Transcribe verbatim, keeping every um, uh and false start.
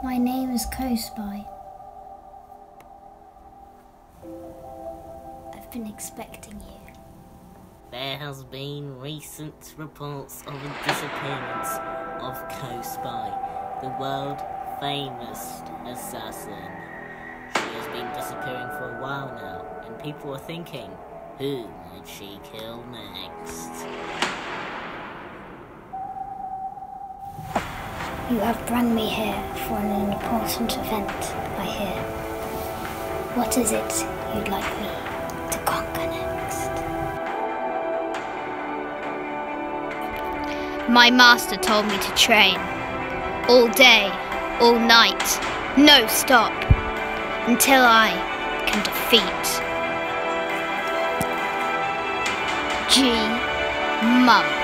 My name is Co-Spy. I've been expecting you. There has been recent reports of a disappearance of Co-Spy, the world-famous assassin. She has been disappearing for a while now, and people are thinking, who might she kill next? You have brought me here for an important event, I hear. What is it you'd like me to conquer next? My master told me to train. All day, all night, no stop. Until I can defeat G. Monk.